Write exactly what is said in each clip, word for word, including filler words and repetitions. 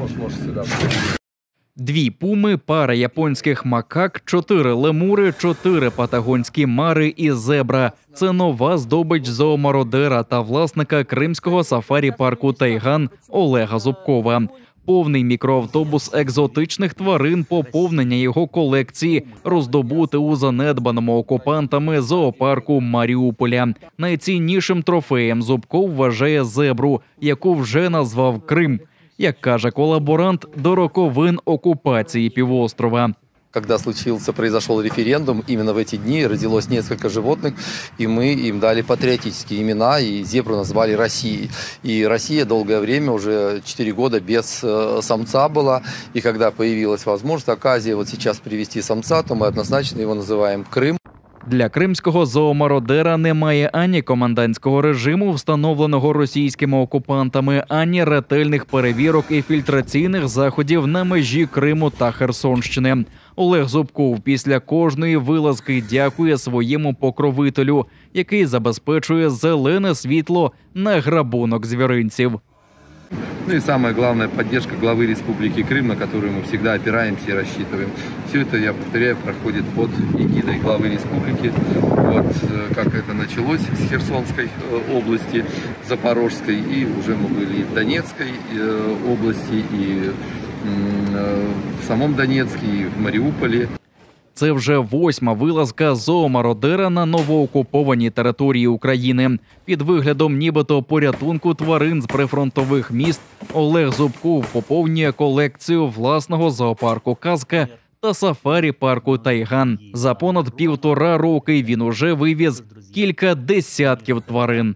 Можешь, можешь сюда. Дві пуми, пара японських макак, чотири лемури, чотири патагонські мари і зебра. Це нова здобич зоомародера та власника кримського сафарі-парку «Тайган» Олега Зубкова. Повний мікроавтобус екзотичних тварин, поповнення його колекції, роздобути у занедбаному окупантами зоопарку Маріуполя. Найціннішим трофеєм Зубков вважає зебру, яку вже назвав Крим. Як каже колаборант, до роковин окупації півострова. Когда случился, произошел референдум, именно в эти дни родилось несколько животных, и мы им дали патриотические имена, и зебру назвали Россией. И Россия долгое время, уже четыре года без э, самца была, и когда появилась возможность, оказия вот сейчас привести самца, то мы однозначно его называем Крым. Для кримського зоомародера немає ані комендантського режиму, встановленого російськими окупантами, ані ретельних перевірок і фільтраційних заходів на межі Криму та Херсонщини. Олег Зубков після кожної вилазки дякує своєму покровителю, який забезпечує зелене світло на грабунок звіринців. Ну и самое главное, поддержка главы Республики Крым, на которую мы всегда опираемся и рассчитываем. Все это, я повторяю, проходит под эгидой главы республики. Вот как это началось с Херсонской области, Запорожской, и уже мы были и в Донецкой области, и в самом Донецке, и в Маріуполі. Це вже восьма вилазка зоомародера на новоокупованій території України. Під виглядом нібито порятунку тварин з прифронтових міст Олег Зубков поповнює колекцію власного зоопарку «Казка» та сафарі-парку «Тайган». За понад півтора роки він уже вивіз кілька десятків тварин.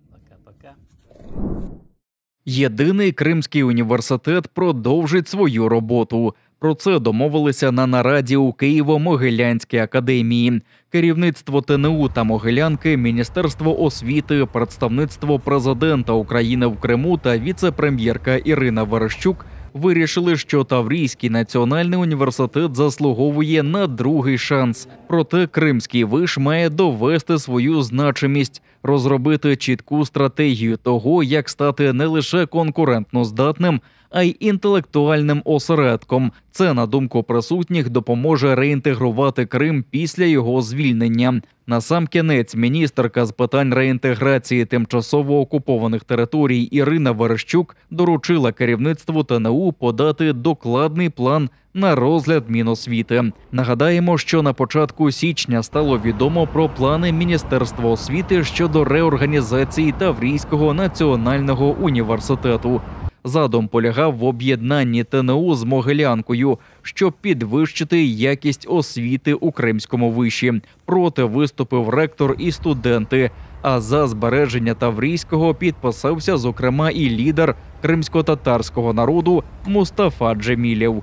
Єдиний Кримський університет продовжить свою роботу. Про це домовилися на нараді у Києво-Могилянській академії. Керівництво ТНУ та Могилянки, Міністерство освіти, представництво президента України в Криму та віце-прем'єрка Ірина Верещук вирішили, що Таврійський національний університет заслуговує на другий шанс. Проте Кримський виш має довести свою значимість, розробити чітку стратегію того, як стати не лише конкурентно здатним, а й інтелектуальним осередком. Це, на думку присутніх, допоможе реінтегрувати Крим після його звільнення. Насамкінець міністерка з питань реінтеграції тимчасово окупованих територій Ірина Верещук доручила керівництву ТНУ подати докладний план на розгляд Міносвіти. Нагадаємо, що на початку січня стало відомо про плани Міністерства освіти щодо реорганізації Таврійського національного університету. Задум полягав в об'єднанні ТНУ з Могилянкою, щоб підвищити якість освіти у Кримському виші. Проти виступив ректор і студенти, а за збереження Таврійського підписався, зокрема, і лідер кримсько-татарського народу Мустафа Джемілєв.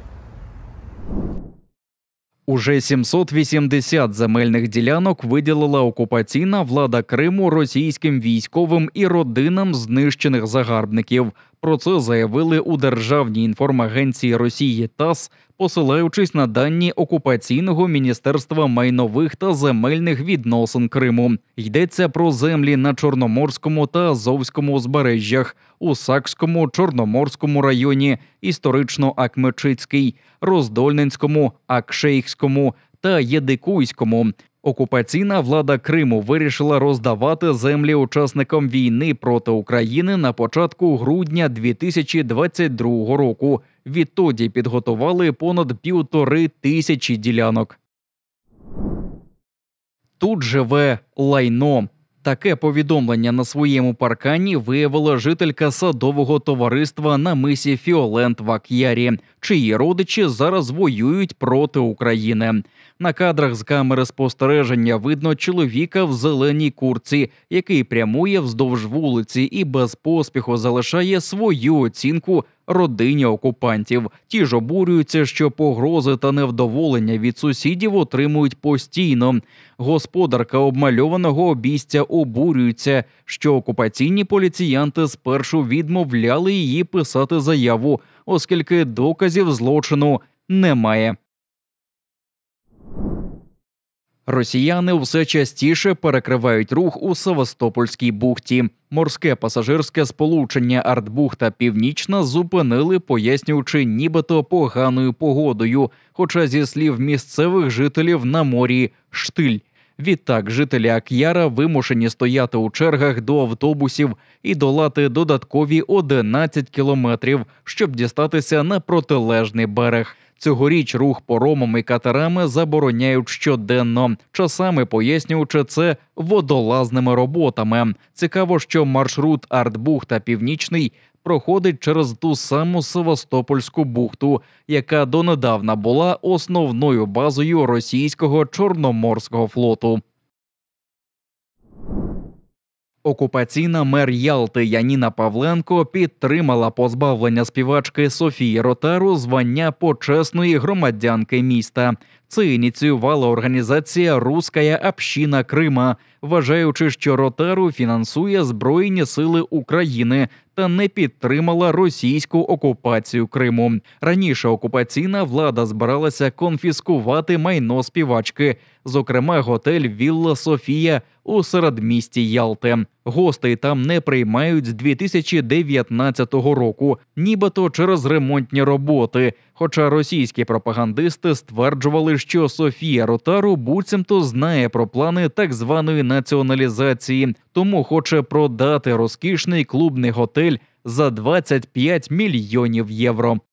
Уже сімсот вісімдесят земельних ділянок виділила окупаційна влада Криму російським військовим і родинам знищених загарбників. Про це заявили у Державній інформагенції Росії ТАСС, посилаючись на дані Окупаційного міністерства майнових та земельних відносин Криму. Йдеться про землі на Чорноморському та Азовському узбережжях, у Сакському, Чорноморському районі, історично-Акмечицький, Роздольненському, Акшейхському та Єдикуйському. Окупаційна влада Криму вирішила роздавати землі учасникам війни проти України на початку грудня дві тисячі двадцять другого року. Відтоді підготували понад півтори тисячі ділянок. Тут живе лайно. Таке повідомлення на своєму паркані виявила жителька садового товариства на мисі Фіолент в Ак'ярі, чиї родичі зараз воюють проти України. На кадрах з камери спостереження видно чоловіка в зеленій куртці, який прямує вздовж вулиці і без поспіху залишає свою оцінку родині окупантів. Ті ж обурюються, що погрози та невдоволення від сусідів отримують постійно. Господарка обмальованого обійстя обурюється, що окупаційні поліціянти спершу відмовляли її писати заяву, оскільки доказів злочину немає. Росіяни все частіше перекривають рух у Севастопольській бухті. Морське пасажирське сполучення Артбухта-Північна зупинили, пояснюючи нібито поганою погодою, хоча зі слів місцевих жителів на морі штиль. Відтак жителі Ак'яра вимушені стояти у чергах до автобусів і долати додаткові одинадцять кілометрів, щоб дістатися на протилежний берег. Цьогоріч рух поромами і катерами забороняють щоденно, часами пояснюючи це водолазними роботами. Цікаво, що маршрут Артбухта-Північний проходить через ту саму Севастопольську бухту, яка донедавна була основною базою російського Чорноморського флоту. Окупаційна мер Ялти Яніна Павленко підтримала позбавлення співачки Софії Ротару звання почесної громадянки міста. Це ініціювала організація «Русская община Крима», вважаючи, що Ротару фінансує Збройні сили України та не підтримала російську окупацію Криму. Раніше окупаційна влада збиралася конфіскувати майно співачки, зокрема готель «Вілла Софія» у середмісті Ялти. Гостей там не приймають з дві тисячі дев'ятнадцятого року, нібито через ремонтні роботи, хоча російські пропагандисти стверджували, що Софія Ротару буцімто знає про плани так званої націоналізації, тому хоче продати розкішний клубний готель за двадцять п'ять мільйонів євро.